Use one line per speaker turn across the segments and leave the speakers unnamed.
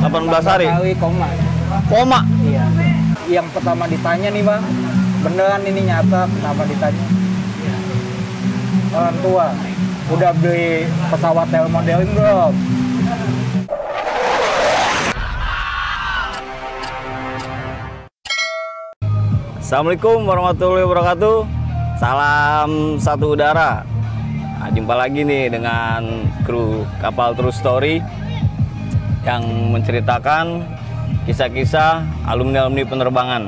18 hari.
Kali koma.
Koma.
Iya. Yang pertama ditanya nih bang, beneran ini nyata pertama ditanya. Orang tua, udah beli pesawat modeling belum?
Assalamualaikum warahmatullahi wabarakatuh. Salam satu udara. Nah, jumpa lagi nih dengan kru kapal True Story yang menceritakan kisah-kisah alumni-alumni penerbangan.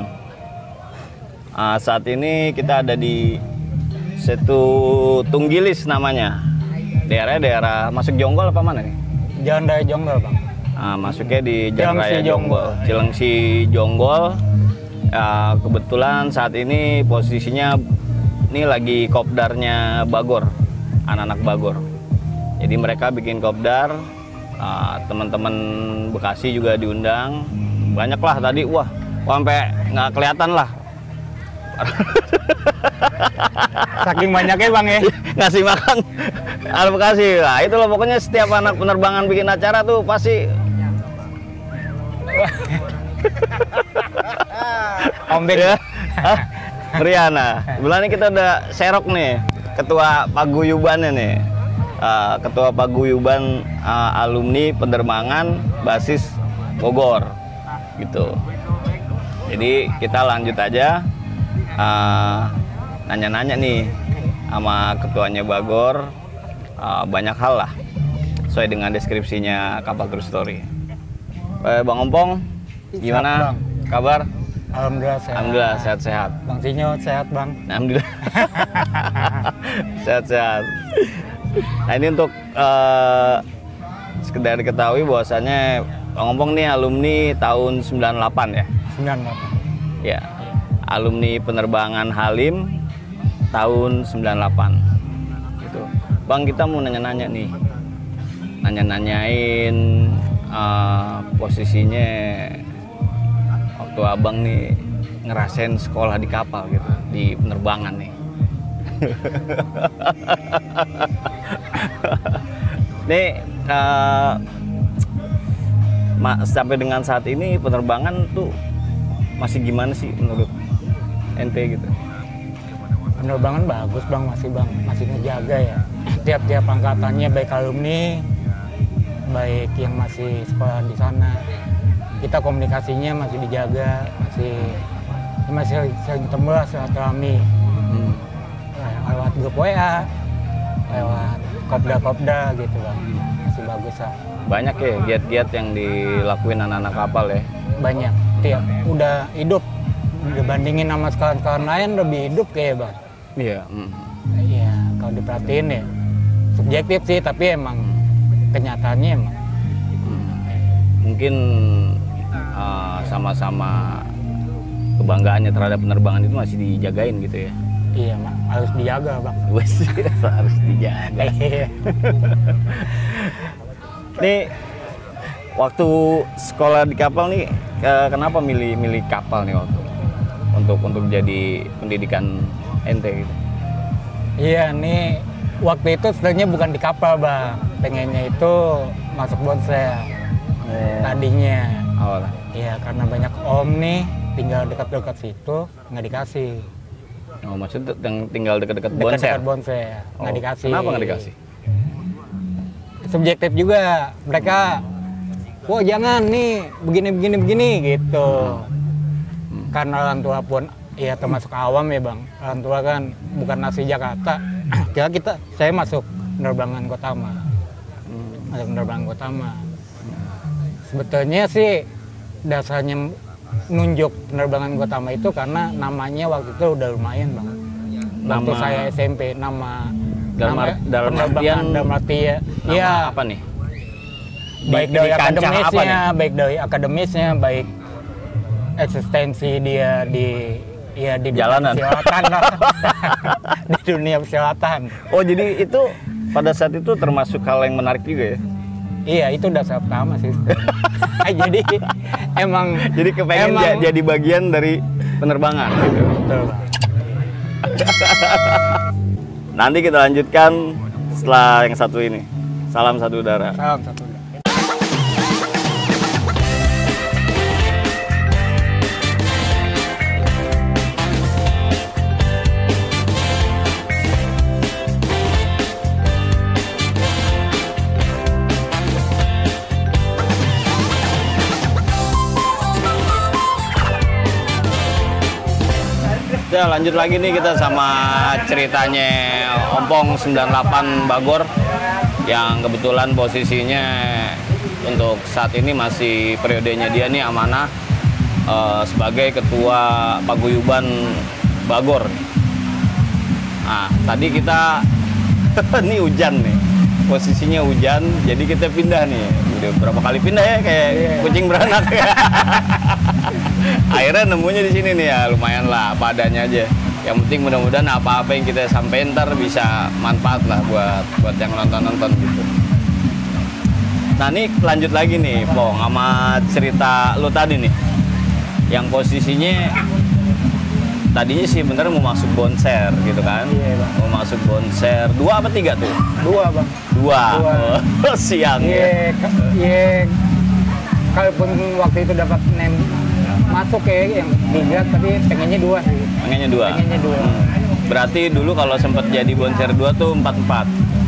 Saat ini kita ada di Setu Tunggilis namanya. Daerah masuk Jonggol apa mana nih?
Jalan Raya Jonggol bang.
Masuknya di Jalan Raya Jonggol, Cilengsi Jonggol. Kebetulan saat ini posisinya ini lagi kopdarnya Bagor, anak-anak Bagor. Jadi mereka bikin kopdar, teman-teman Bekasi juga diundang. Banyak lah tadi, wah sampai nggak kelihatan lah.
Saking banyaknya bang ya.
Ngasih makan anak Bekasi. Nah itu loh pokoknya setiap anak penerbangan bikin acara tuh pasti
Ombek
ya. Riana. Bulan ini kita udah serok nih ketua paguyubannya nih. Ketua paguyuban alumni penerbangan basis Bogor gitu. Jadi kita lanjut aja nanya-nanya nih sama ketuanya Bagor, banyak hal lah sesuai dengan deskripsinya kapal True Story. Bang Ompong, gimana kabar?
Alhamdulillah sehat.
Alhamdulillah sehat-sehat.
Bang Sinyo sehat bang.
Alhamdulillah sehat-sehat. Nah ini untuk sekedar diketahui bahwasannya Bang Ompong nih alumni tahun 98 ya?
98.
Ya, alumni penerbangan Halim tahun 98 gitu. Bang, kita mau nanya-nanya nih, nanya-nanyain posisinya waktu abang nih ngerasain sekolah di kapal gitu, di penerbangan nih. Nih sampai dengan saat ini penerbangan tuh masih gimana sih menurut ente gitu?
Penerbangan bagus bang, masih ngejaga ya. Tiap-tiap angkatannya baik alumni, baik yang masih sekolah di sana, kita komunikasinya masih dijaga, masih sering ketemu lah silaturahmi. Lewat grup WA, lewat kopda gitu bang, masih bagus lah.
Banyak ya giat-giat yang dilakuin anak-anak kapal ya?
Banyak, udah hidup dibandingin sama sekolah-sekolah lain lebih hidup kayak bang.
Iya.
Iya, kalau diperhatiin ya subjektif sih, tapi emang kenyataannya emang.
Mungkin sama-sama kebanggaannya terhadap penerbangan itu masih dijagain gitu ya?
Iya, harus dijaga bang.
Harus dijaga. Nih, waktu sekolah di kapal nih, kenapa milih kapal nih waktu untuk jadi pendidikan ente gitu?
Iya, nih waktu itu sebenarnya bukan di kapal bang, pengennya itu masuk bonsel tadinya.
Oh.
Iya, karena banyak om nih tinggal dekat-dekat situ nggak dikasih.
Oh, maksudnya tinggal dekat-dekat bonsel?
Dekat-dekat bonsel, nggak dikasih.
Kenapa nggak dikasih?
Subjektif juga, mereka, wah jangan nih begini gitu. Karena orang tua pun ya termasuk awam ya bang, orang tua kan bukan asli Jakarta. Saya masuk penerbangan Gotama, Sebetulnya sih dasarnya nunjuk penerbangan Gotama itu karena namanya waktu itu udah lumayan bang. Waktu saya SMP dalam artian ya
apa nih?
Baik dari akademisnya, baik eksistensi dia di
jalanan
persilatan lah. Di dunia persilatan.
Oh, jadi itu pada saat itu termasuk hal yang menarik juga ya?
Iya, itu dasar pertama sih. Jadi
kepengen jadi bagian dari penerbangan gitu.
Betul.
Nanti kita lanjutkan setelah yang satu ini. Salam satu udara.
Salam satu udara.
Ya lanjut lagi nih kita sama ceritanya Ompong 98 Bagor yang kebetulan posisinya untuk saat ini masih periodenya dia nih amanah sebagai ketua paguyuban Bagor. Nah tadi kita ini hujan nih, posisinya hujan, jadi kita pindah nih. Udah berapa kali pindah ya kayak kucing beranak. Akhirnya nemunya di sini nih ya, lumayan lah apa adanya aja. Yang penting mudah-mudahan apa-apa yang kita sampaikan ntar bisa manfaat lah buat yang nonton gitu. Nah ini lanjut lagi nih, Pong, sama cerita lu tadi nih, yang posisinya tadinya sih bener mau masuk bonser gitu kan?
Iya, Bang.
Mau masuk bonser 2 apa 3 tuh?
2, Bang.
2. Oh, siang ya.
Iya, kalaupun waktu itu dapat masuk kayak yang 3, tapi pengennya 2 sih.
Pengennya 2.
Pengennya 2.
Berarti dulu kalau sempat jadi bonser 2 tuh 44.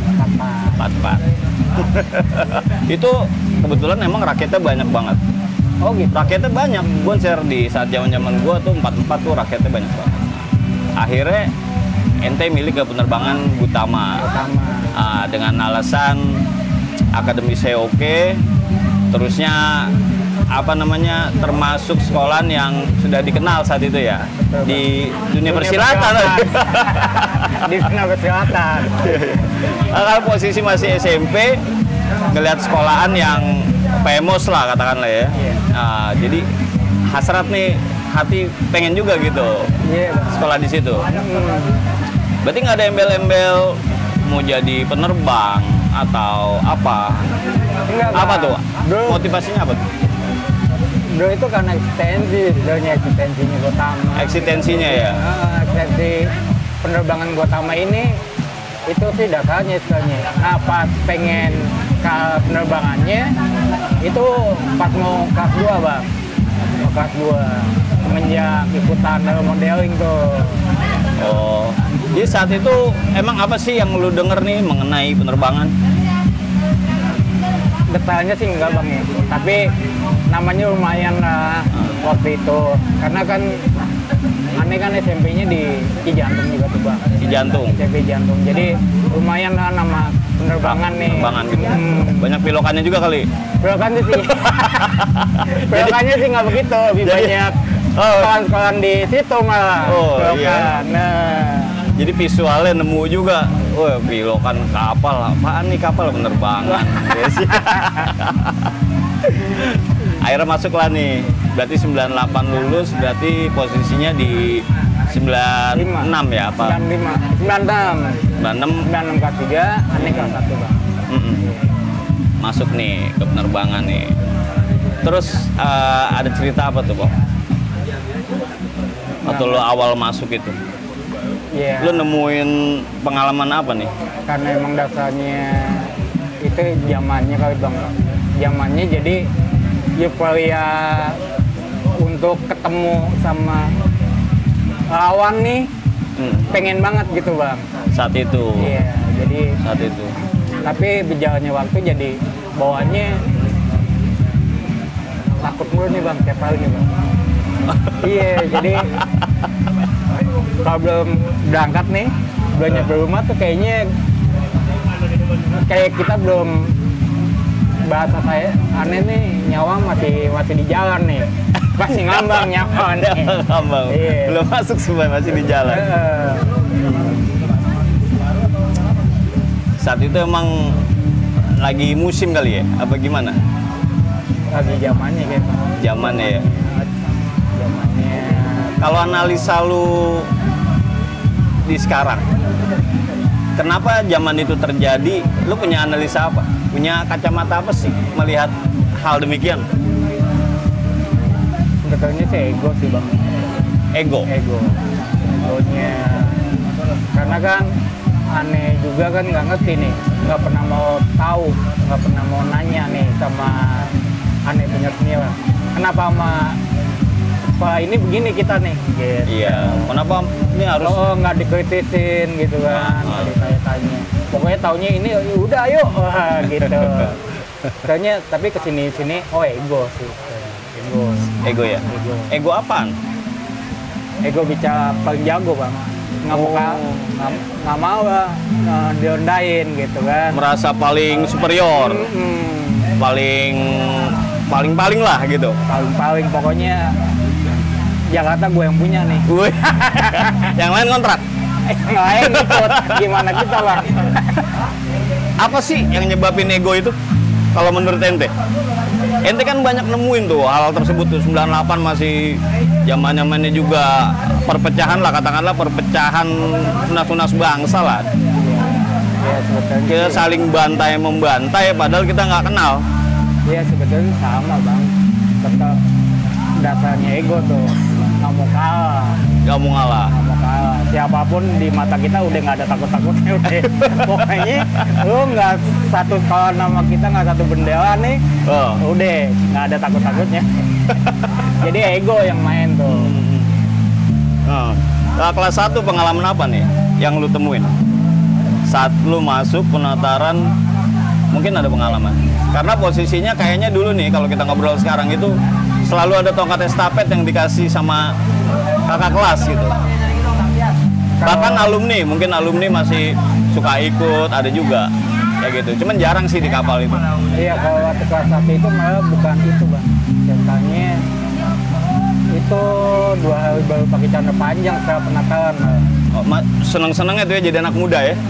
44. Itu kebetulan emang raketnya banyak banget.
Oh gitu.
Raketnya banyak. Bonser di saat zaman gua tuh 44 tuh raketnya banyak banget. Akhirnya ente milih ke penerbangan Utama. Dengan alasan akademisnya oke, terusnya termasuk sekolahan yang sudah dikenal saat itu ya.
Betul,
di dunia persilatan.
Di dunia persilatan.
Kalau posisi masih SMP, ngelihat sekolahan yang famous lah katakanlah ya. Jadi hasrat nih, hati pengen juga gitu sekolah di situ. Berarti nggak ada embel-embel mau jadi penerbang atau apa?
Enggak,
apa tuh?
Bro.
Motivasinya apa tuh?
Bro itu karena eksistensinya Gotama.
Eksistensinya ya?
Eksistensi penerbangan Gotama ini itu sih dasarnya sebenarnya. Nah pas pengen ke penerbangannya itu pas mau kelas 2 Bang. Mau kelas 2 semenjak ikutan modeling tuh.
Oh, jadi saat itu emang apa sih yang lu denger nih mengenai penerbangan?
Detailnya sih enggak Bang ya, tapi namanya lumayan lah waktu itu. Karena kan aneh kan SMP-nya di Cijantung juga tuh Bang.
Cijantung?
SMP Jantung, jadi lumayan lah nama penerbangan nih.
Penerbangan gitu. Banyak pilokannya juga kali?
Pilokannya sih. Pilokannya sih nggak begitu, lebih banyak sekolah-sekolahan di situ malah.
Oh
pilokan.
iya.
Nah.
Jadi visualnya nemu juga. Oh, pilokan kapal, apaan nih kapal penerbangan? Akhirnya masuk lah nih. Berarti 98 lulus, berarti posisinya di 96 ya apa?
96 kelas 3, aneh kelas 1 Bang.
Masuk nih ke penerbangan nih. Terus ada cerita apa tuh Bang? Atau lo awal masuk itu?
Iya.
Lo nemuin pengalaman apa nih?
Karena emang dasarnya itu zamannya kali Bang. Zamannya jadi euforia untuk ketemu sama lawan nih pengen banget gitu Bang.
Saat itu?
Iya, jadi
saat itu.
Tapi berjalannya waktu jadi bawaannya takut mulu nih Bang, tiap hari nih Bang. Iya, jadi kalau belum berangkat nih, belum nyampe rumah tuh kayaknya kayak kita belum, bahasa saya aneh nih, nyawa masih di jalan nih. Masih ngambang nyawa nih.
Ngambang. Iya. Belum masuk semua, masih di jalan. Saat itu emang lagi musim kali ya? Apa gimana?
Lagi zamannya gitu.
Zamannya ya?
Zamannya.
Kalau analisa lu di sekarang, kenapa zaman itu terjadi? Lu punya analisa apa? Punya kacamata apa sih melihat hal demikian?
Sebetulnya sih ego sih Bang. Egonya. Karena kan aneh juga kan nggak ngerti nih, nggak pernah mau tahu, nggak pernah mau nanya nih sama aneh punya senior. Kenapa sama sekolah ini begini kita nih? Gitu.
Iya. Kenapa ini harus?
Oh nggak dikritisin gitu kan, nggak ditanya-tanya. Pokoknya taunya ini udah ayo, gitu. Soalnya tapi kesini-sini, oh ego sih.
Ego ya? Ego apaan?
ego bicara paling jago bang, nggak mau nggak mau direndahin gitu kan.
Merasa paling superior, paling lah gitu.
Paling pokoknya Jakarta gue yang punya nih.
Yang lain kontrak.
Yang lain ikut. Gimana kita bang?
Apa sih yang nyebabin ego itu? Kalau menurut ente? Ente kan banyak nemuin tuh hal tersebut tuh. 98 masih zaman-zamannya juga perpecahan lah, katakanlah perpecahan tunas-tunas bangsa lah.
Ya sebetulnya
Kita saling bantai-membantai padahal kita nggak kenal.
ya sebetulnya sama bang, tetap dasarnya ego tuh, nggak mau kalah.
Gak mau ngalah.
Nggak mau kalah, siapapun di mata kita udah nggak ada takut-takutnya udah. Pokoknya lu nggak satu, kalau nama kita nggak satu bendera nih, udah nggak ada takut-takutnya. Jadi ego yang main tuh.
Nah, kelas 1 pengalaman apa nih yang lu temuin? Saat lu masuk penataran, mungkin ada pengalaman. Karena posisinya kayaknya dulu nih, kalau kita ngobrol sekarang itu selalu ada tongkat estafet yang dikasih sama kakak kelas gitu. Bahkan alumni, mungkin alumni masih suka ikut, ada juga kayak gitu. Cuman jarang sih di kapal itu.
Iya, kalau waktu kelas 1 itu malah bukan itu bang. Contohnya itu 2 hari baru pakai celana panjang setelah penataran.
Oh, seneng-senengnya tuh ya jadi anak muda ya.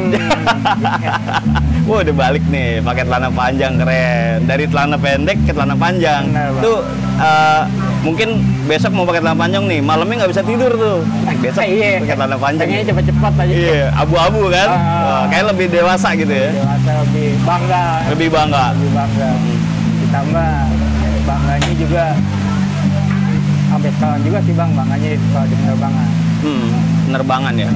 Wah, udah balik nih pakai celana panjang, keren. Dari celana pendek ke celana panjang.
Benar,
tuh mungkin besok mau pakai celana panjang nih, malamnya nggak bisa tidur tuh. Besok
iya,
pakai celana panjang.
pengennya cepet-cepet aja.
Iya, abu-abu kan. Kayak lebih dewasa gitu ya.
Dewasa, lebih bangga.
Lebih bangga.
Lebih bangga. Ditambah bangganya juga sampai sekarang juga sih bang, bangganya kalau di penerbangan.
Penerbangan ya.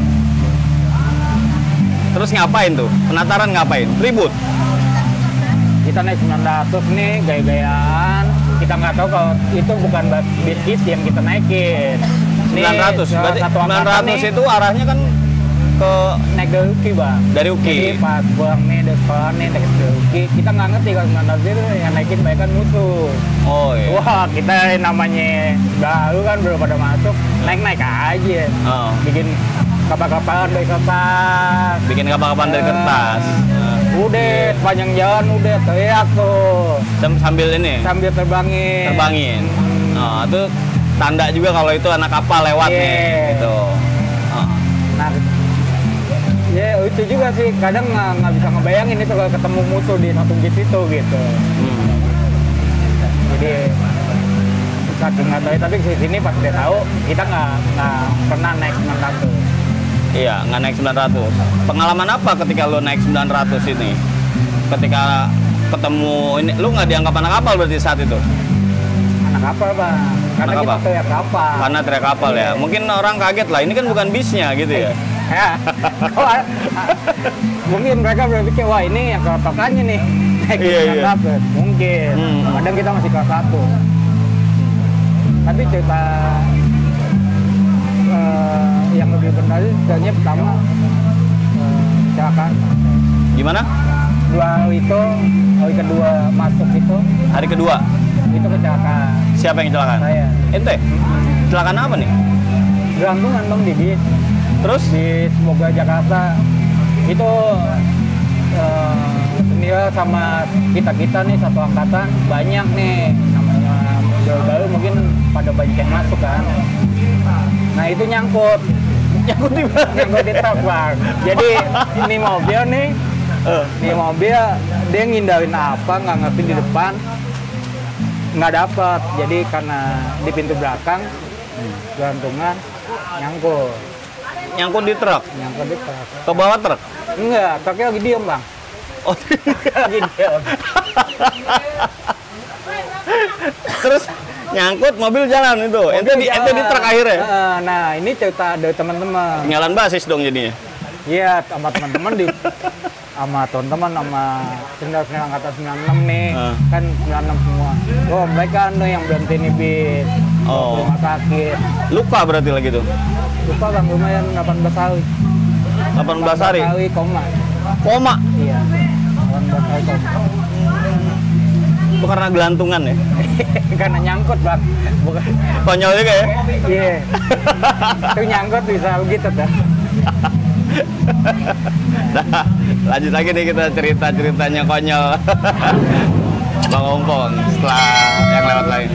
Terus ngapain tuh? Penataran ngapain? Ribut?
Kita naik 900 nih, gaya-gayaan. Kita nggak tahu kalau itu bukan bis yang kita naikin.
900? Berarti 900 itu arahnya kan ke
naik dari UKI bang.
Dari UKI.
Jadi pas pulang nih dari sekolah nih naik dari UKI, kita nggak ngerti kalau 900 itu yang naikin banyak kan musuh.
Oh iya.
Wah, kita namanya baru kan belum pada masuk, naik-naik aja. Bikin kapal-kapalan dari kertas.
Bikin kapal-kapalan dari kertas.
Udah, sepanjang jalan udah teriak tuh.
Sambil ini?
Sambil terbangin.
Terbangin. Nah, itu tanda juga kalau itu anak kapal lewat nih. Gitu.
Nah, ya itu juga sih. Kadang nggak bisa ngebayangin itu kalau ketemu musuh di satu bis itu gitu. Jadi saking nggak tahu, tapi di sini pas dia tahu kita nggak pernah naik 900.
Iya, nggak naik 900. Pengalaman apa ketika lo naik 900 ini? Ketika ketemu ini, lu nggak dianggap anak kapal berarti saat itu?
Anak kapal bang, karena
anak
kita teriak kapal.
Karena teriak kapal ya. Mungkin orang kaget lah, ini kan bukan bisnya gitu ya.
Ya, mungkin mereka berpikir wah ini yang kerotokannya nih naik 900. Mungkin. Kadang kita masih kelas 1. Tapi cerita yang lebih benar ceritanya pertama kecelakaan.
Gimana?
2 hari itu, hari kedua masuk itu.
Hari kedua?
Itu kecelakaan.
Siapa yang kecelakaan?
Saya.
Ente? Kecelakaan apa nih?
Gelantungan bang di bis.
Terus?
Di Semoga Jakarta. Itu senilai sama kita nih satu angkatan banyak nih namanya baru mungkin pada banyak yang masuk kan. Nah itu nyangkut di truk bang. Jadi ini mobil nih, dia ngindarin apa nggak ngerti di depan, nggak dapat. Jadi karena di pintu belakang gelantungan
nyangkut di truk. Ke bawah truk?
Enggak, truknya lagi diem bang.
Oh,
lagi diem.
Terus nyangkut mobil jalan itu. Ente di truk akhirnya.
Nah, ini cerita dari teman-teman.
Nyalain basis dong jadinya.
Iya, sama teman-teman sama teman-teman sama senior angkatan 96 nih. Kan 96 semua. Oh, mereka yang berhenti nih bis. Rumah sakit.
Luka berarti lagi tuh.
Lupa bang, lumayan 18 hari.
18 hari.
Koma.
Koma.
Iya. 18 hari koma.
Itu karena gelantungan ya?
Karena nyangkut bang, bukan.
Konyol juga ya?
Iya. Itu nyangkut bisa begitu dah.
Nah, lanjut lagi nih kita cerita-ceritanya konyol. Bang Ompong setelah yang lewat lain.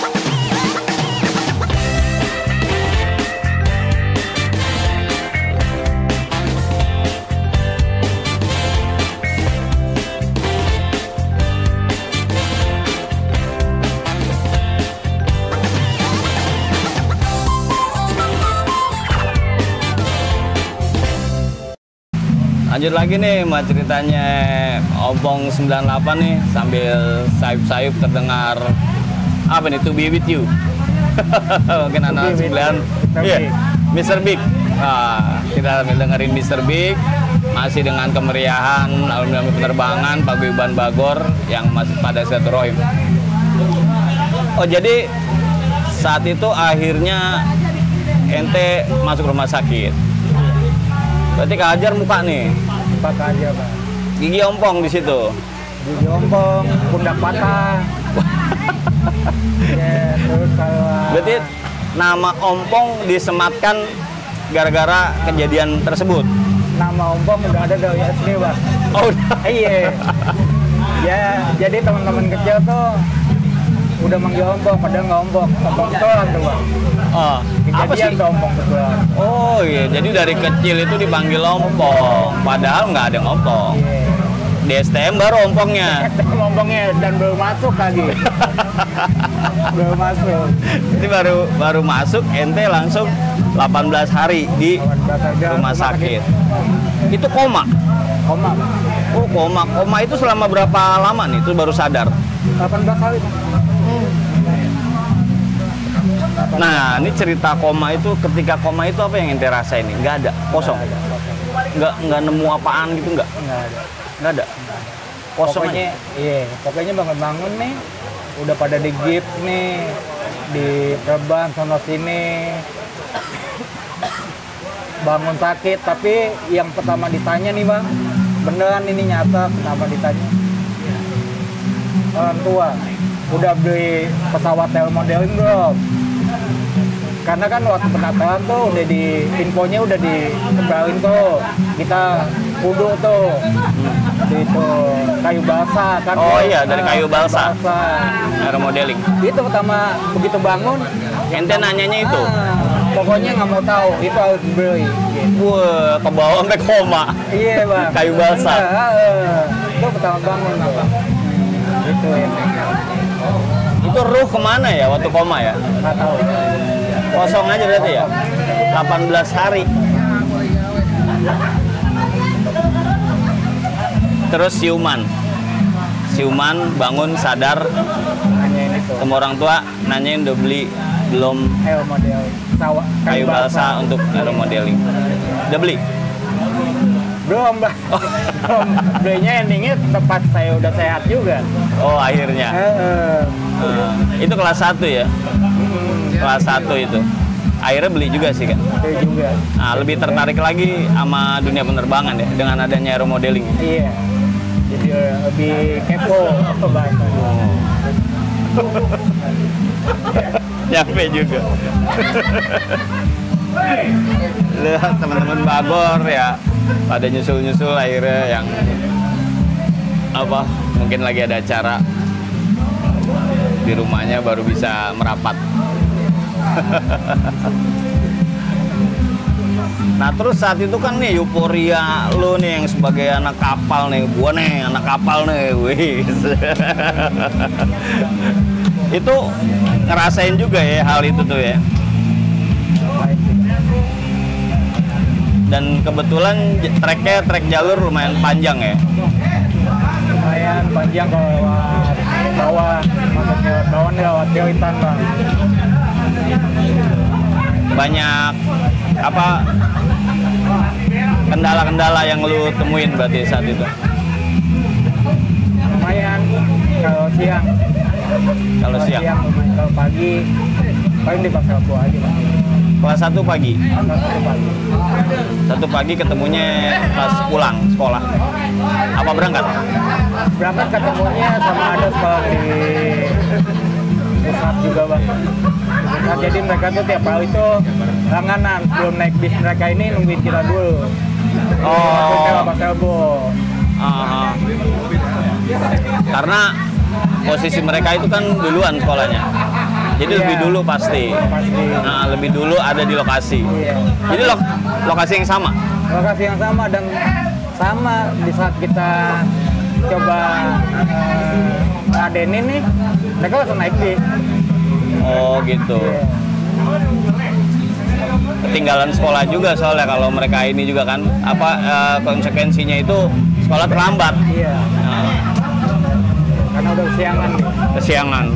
Lanjut lagi nih sama ceritanya Ompong 98 nih, sambil sayup-sayup terdengar apa nih, To Be With You. Mungkin anak 9. Iya, Mr. Big. Kita sambil dengerin Mr. Big, masih dengan kemeriahan alumni penerbangan Paguyuban Bagor yang masih pada silaturahim. Oh, jadi saat itu akhirnya ente masuk rumah sakit. Berarti kehajar muka nih.
Muka aja bang.
Gigi ompong di situ.
Gigi ompong, pundak patah. Ya, terus kalau.
Berarti nama Ompong disematkan gara-gara kejadian tersebut.
Nama Ompong udah ada dari SD bang.
Oh udah.
Iya. Ya, jadi teman-teman kecil tuh udah manggil Ompong, padahal nggak Ompong. Ompong betulan tuh bang.
Oh, apa sih?
Kejadian tuh Ompong betulan.
Oh iya, jadi dari kecil itu dipanggil Ompong, padahal nggak ada Ompong.
Iya.
Di STM baru Ompongnya.
Ompongnya dan belum masuk lagi. Belum masuk.
Jadi baru masuk, ente langsung 18 hari di
18 hari
rumah sakit. Itu koma.
Koma.
Oh koma. Koma itu selama berapa lama nih? Itu baru sadar.
18 hari.
Nah, ini cerita koma itu, ketika koma itu apa yang ente rasain nih? Nggak ada, kosong. Nggak nemu apaan gitu, nggak? Nggak ada. Kosong
Pokoknya, iya, pokoknya bangun-bangun nih, udah pada di gips nih, di perban sono sini, bangun sakit. Tapi yang pertama ditanya nih bang, beneran ini nyata, kenapa ditanya? Orang tua, udah beli pesawat modeling belum? Karena kan waktu pendaftaran tuh udah di infonya udah disebarin tuh, kita kudu tuh itu kayu balsa kan.
Oh iya, dari kayu balsa.
Aero
modeling.
Itu pertama begitu bangun
ente nanyanya itu.
Pokoknya nggak mau tahu, itu harus beli gitu.
Wah, ke bawah sampai koma.
Iya bang,
Kayu balsa.
Itu pertama bangun tuh. Itu ya.
Itu ruh kemana ya waktu koma ya?
Nggak tahu.
Kosong aja berarti ya? 18 hari. Terus siuman bangun sadar,
Nanyain itu.
sama orang tua nanyain udah beli belum
Aero model
kayu balsa untuk aero modeling. Udah beli?
Belum bang. Belum. Belinya endingnya tepat saya udah sehat juga.
Oh akhirnya. Itu kelas 1 ya? Kelas 1 itu. Akhirnya beli juga sih kan?
Beli juga.
Nah, lebih tertarik lagi sama dunia penerbangan ya dengan adanya aero modeling.
Iya. Jadi lebih kepo apa bahasa.
Nyampe juga. Lihat teman-teman Bagor ya pada nyusul-nyusul akhirnya yang apa mungkin lagi ada acara di rumahnya baru bisa merapat. Nah terus saat itu kan nih euforia lu nih yang sebagai anak kapal nih, gua nih anak kapal nih, wih. Itu ngerasain juga ya hal itu tuh ya. Dan kebetulan trek jalur lumayan panjang ya.
Lumayan panjang kalau lewat bawah, masuknya lewat bawah nih lewat Jawitan bang.
Banyak apa kendala-kendala yang lu temuin berarti saat itu?
Lumayan kalau siang.
Kalau siang.
Lumayan, kalau pagi paling di Pasar Buah aja bang.
Kelas 1 pagi.
Pasar pagi.
1 pagi ketemunya pas pulang sekolah. Apa berangkat?
Berangkat ketemunya sama ada sekolah di pusat juga bang. Nah, jadi mereka tuh tiap kali itu langganan sebelum naik bis mereka ini nungguin kita dulu.
Oh.
Pas Elbo.
Karena posisi mereka itu kan duluan sekolahnya. Jadi
Iya.
lebih dulu pasti. Nah, lebih dulu ada di lokasi.
Iya.
Jadi lokasi yang sama.
Lokasi yang sama dan sama di saat kita coba ngadenin nih, mereka langsung naik bis.
Oh gitu. Ketinggalan sekolah juga soalnya kalau mereka ini juga kan apa konsekuensinya itu sekolah terlambat.
Iya.
Nah,
Karena udah kesiangan nih.
kesiangan.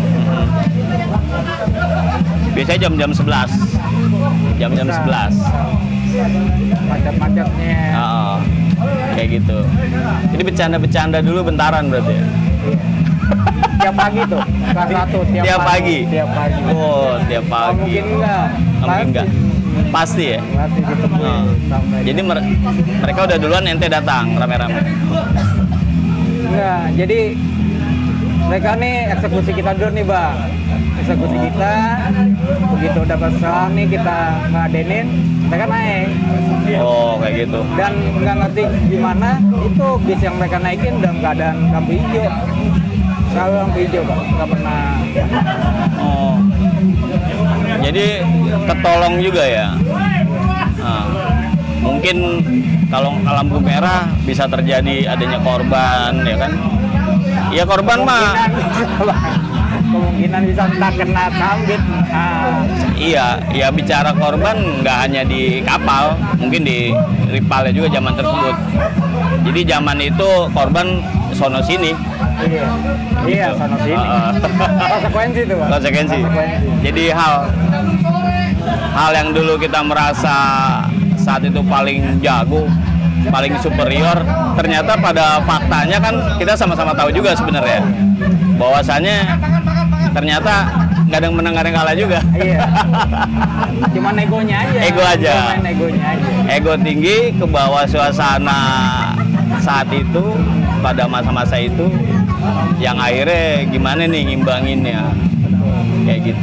Biasanya jam-jam 11. Jam-jam 11.
Macet-macetnya.
Kayak gitu. Jadi bercanda-bercanda dulu bentaran berarti ya?
Tiap pagi tuh, kelas 1
Tiap pagi?
Tiap pagi.
Oh, tiap
Oh,
pagi.
mungkin enggak.
Mungkin enggak. Pasti ya?
Masih ditemuin sampai.
Jadi mereka udah duluan, ente datang rame-rame.
Enggak, jadi mereka nih eksekusi kita dulu nih bang. Eksekusi kita, begitu dapat sekolah nih kita ngadenin, mereka naik.
Oh, kayak gitu.
Dan nggak ngerti gimana itu bis yang mereka naikin dalam keadaan lampu hijau. Selalu lampu hijau bang, nggak pernah.
Oh. Jadi ketolong juga ya. Nah, mungkin kalau lampu merah bisa terjadi adanya korban ya kan? Ya korban mah.
Kemungkinan bisa entah kena sambit.
Iya, ya bicara korban nggak hanya di kapal, mungkin di ripalnya juga zaman tersebut. Jadi zaman itu korban sono sini.
Iya, iya, sono sini. Konsekuensi itu, Pak.
Konsekuensi. Jadi hal yang dulu kita merasa saat itu paling jago, paling superior, ternyata pada faktanya kan kita sama-sama tahu juga sebenarnya bahwasannya ternyata nggak ada yang menang, nggak ada yang kalah juga.
Iya. Cuman egonya aja.
Ego aja.
Cuman egonya aja.
Ego tinggi ke bawah suasana saat itu pada masa-masa itu yang akhirnya gimana nih ngimbanginnya kayak gitu.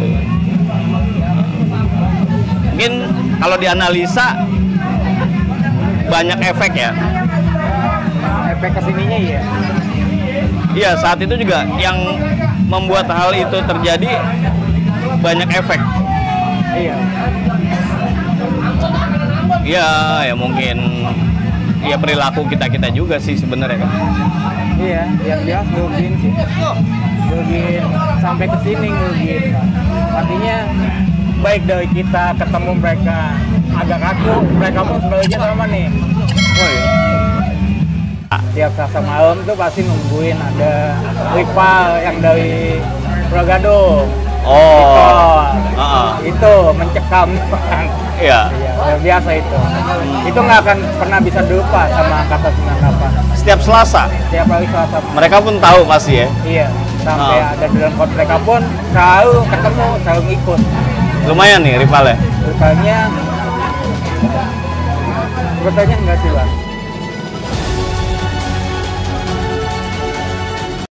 Mungkin kalau dianalisa banyak efek ya.
Efek kesininya iya.
Iya, saat itu juga yang membuat hal itu terjadi banyak efek.
Iya.
Iya, ya mungkin ya perilaku kita juga sih sebenarnya kan.
Iya, yang dia ngerugiin sih. Ngerugiin sampai ke sini ngerugiin. Artinya baik dari kita ketemu mereka agak kaku, mereka pun sebaliknya sama nih.
Oh iya.
Tiap Selasa malam tuh pasti nungguin ada rival yang dari Progado.
Oh.
Itu mencekam.
Iya.
Iya, biasa itu. Itu nggak akan pernah bisa dilupa sama kata 98.
Setiap Selasa.
Setiap hari Selasa.
Mereka pun tahu pasti ya.
Iya. Sampai ada di dalam kot mereka pun selalu ketemu, selalu ikut.
Lumayan nih rivalnya.
Rivalnya sebetulnya enggak sih bang.